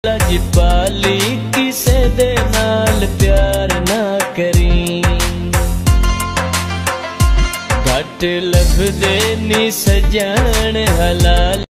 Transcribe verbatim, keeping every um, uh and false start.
लजपाली किसे दे नाल प्यार ना करी, घट लभदे नी सजण हलाल।